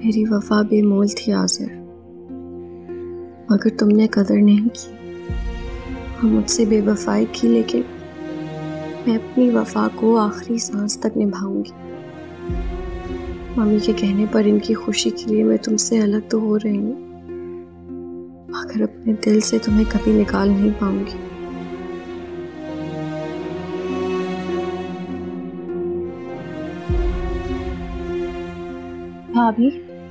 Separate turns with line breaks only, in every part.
मेरी वफा बेमोल थी आज़र, मगर तुमने कदर नहीं की। हम मुझसे बेवफाई की, लेकिन मैं अपनी वफा को आखिरी सांस तक निभाऊंगी। मम्मी के कहने पर इनकी खुशी के लिए मैं तुमसे अलग तो हो रही हूँ, मगर अपने दिल से तुम्हें कभी निकाल नहीं पाऊंगी।
भाभी,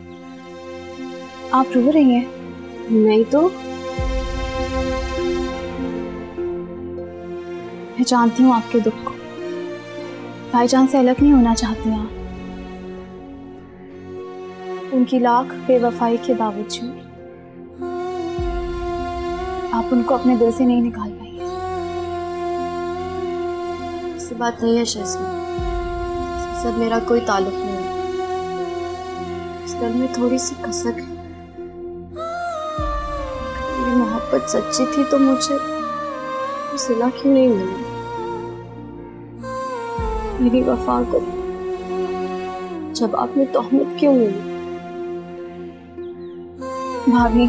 आप रो रही हैं?
नहीं तो।
मैं जानती हूँ आपके दुख को। भाईजान से अलग नहीं होना चाहती हैं आप। उनकी लाख बेवफाई के बावजूद आप उनको अपने दिल से नहीं निकाल पाई।
ऐसी बात नहीं है शहज़ाद, सब मेरा कोई ताल्लुक नहीं है। इस दिल में थोड़ी सी कसक है। मेरी मोहब्बत सच्ची थी तो मुझे सिला क्यों नहीं मिली? मेरी वफा को जवाब में तोहमत क्यों मिली?
भाभी,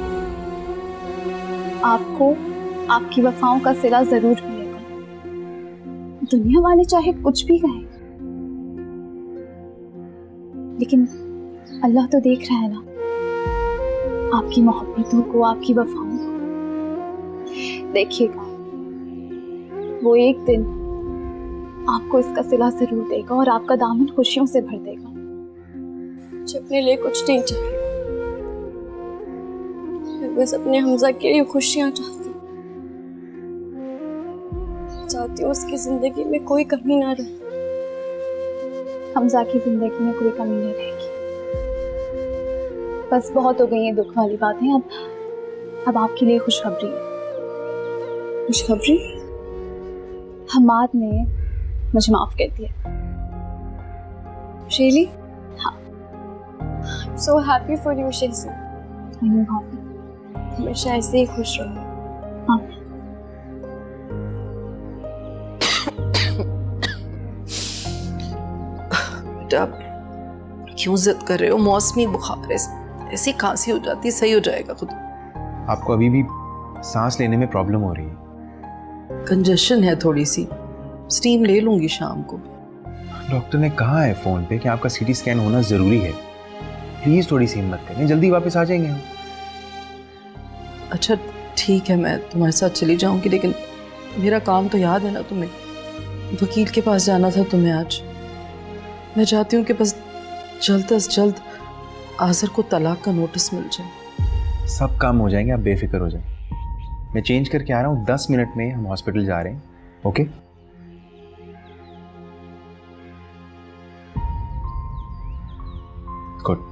आपको आपकी वफाओं का सिला जरूर मिलेगा। दुनिया वाले चाहे कुछ भी कहें, लेकिन अल्लाह तो देख रहा है ना आपकी मोहब्बतों को, आपकी वफाओं को। देखिएगा, वो एक दिन आपको इसका सिला जरूर देगा और आपका दामन खुशियों से भर देगा।
मुझे अपने लिए कुछ नहीं चाहिए, मैं बस अपने हमजा के लिए खुशियां चाहती हूँ। उसकी जिंदगी में कोई कमी ना रहे।
हमजा की जिंदगी में कोई कमी नहीं रहेगी। बस बहुत हो गई है दुख वाली बातें। अब आपके लिए खुशखबरी है।
खुशखबरी?
हमाद ने मुझे माफ कर दिया।
रियली?
हाँ।
I'm so happy for you Shahzad. हमेशा ऐसे ही खुश रहो।
हाँ।
बेटा क्यों जिद कर रहे हो? मौसमी बुखार है, ऐसी खांसी हो जाती है, सही हो जाएगा खुद।
आपको अभी भी सांस लेने में प्रॉब्लम हो रही है।
कंजेशन है थोड़ी सी, स्टीम ले लूंगी शाम को।
डॉक्टर ने कहा है फोन पे कि आपका सीटी स्कैन होना जरूरी है। प्लीज थोड़ी सी हिम्मत करें, जल्दी वापस आ जाएंगे हम।
अच्छा ठीक है, मैं तुम्हारे साथ चली जाऊंगी, लेकिन मेरा काम तो याद है ना तुम्हें। वकील के पास जाना था तुम्हें आज। मैं चाहती हूँ कि बस जल्द अज जल्द आज़र को तलाक का नोटिस मिल जाए।
सब काम हो जाएंगे, आप बेफिक्र हो जाए। मैं चेंज करके आ रहा हूँ, 10 मिनट में हम हॉस्पिटल जा रहे हैं। ओके? गुड।